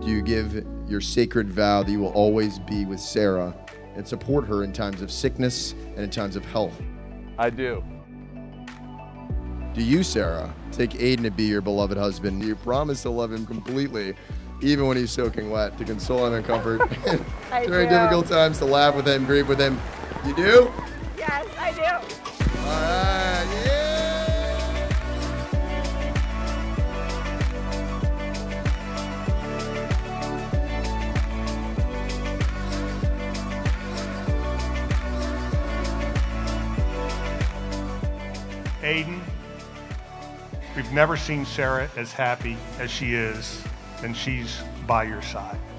Do you give your sacred vow that you will always be with Sara and support her in times of sickness and in times of health? I do. Do you, Sara, take Aidan to be your beloved husband? Do you promise to love him completely, even when he's soaking wet, to console him and comfort during difficult times, to laugh with him, grieve with him? You do? Yes, I do. All right, yeah! Aidan, we've never seen Sara as happy as she is, and she's by your side.